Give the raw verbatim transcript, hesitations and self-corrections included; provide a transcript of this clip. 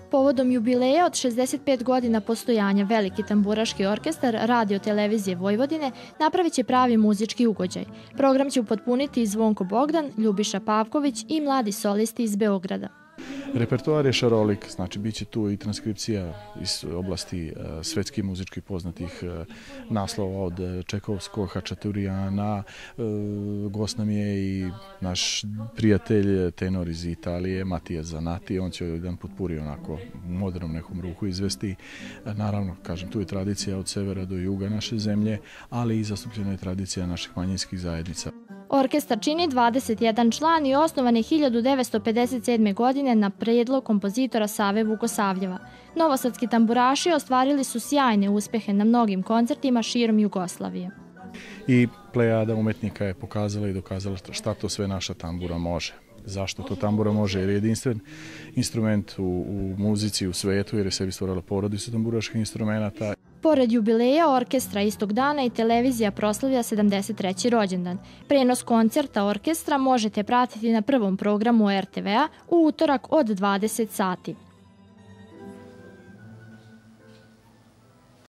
Povodom jubileja od šezdeset pet godina postojanja Veliki tamburaški orkestar Radio televizije Vojvodine napravit će pravi muzički ugođaj. Program će upotpuniti Zvonko Bogdan, Ljubiša Pavković i mladi solisti iz Beograda. Repertoar je šarolik, znači bit će tu i transkripcija iz oblasti uh, svetskih muzičkih poznatih uh, naslova od Čekovskog, Hačaturijana, uh, gost nam je i naš prijatelj, tenor iz Italije, Matija Zanati, on će jedan potpuri onako u modernom nekom ruhu izvesti. Uh, naravno, kažem, tu je tradicija od severa do juga naše zemlje, ali i zastupljena je tradicija naših manjinskih zajednica. Orkestar čini dvadeset jedan član i osnovan je hiljadu devetsto pedeset sedme. godine na predlog kompozitora Save Vukosavljeva. Novosadski tamburaši ostvarili su sjajne uspehe na mnogim koncertima širom Jugoslavije. I plejada umetnika je pokazala i dokazala šta to sve naša tambura može. Zašto to tambura može? Jer je jedinstven instrument u, u muzici u svetu, jer je sebi stvorila porodicu tamburaških instrumenta. Pored jubileja orkestra istog dana i televizija proslavlja sedamdeset treći rođendan. Prenos koncerta orkestra možete pratiti na prvom programu er te ve a u utorak od dvadeset sati.